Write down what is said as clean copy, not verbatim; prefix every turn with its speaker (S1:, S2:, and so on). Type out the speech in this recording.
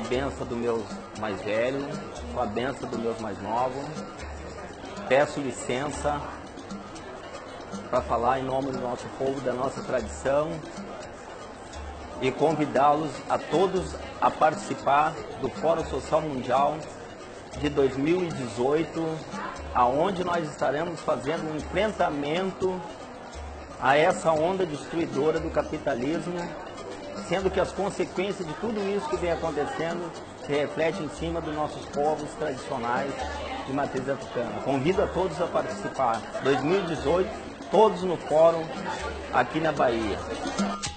S1: benção dos meus mais velhos, com a benção dos meus mais novos. Peço licença para falar em nome do nosso povo, da nossa tradição, e convidá-los a todos a participar do Fórum Social Mundial de 2018, aonde nós estaremos fazendo um enfrentamento a essa onda destruidora do capitalismo, sendo que as consequências de tudo isso que vem acontecendo se refletem em cima dos nossos povos tradicionais de matriz africana. Convido a todos a participar. 2018, todos no fórum aqui na Bahia.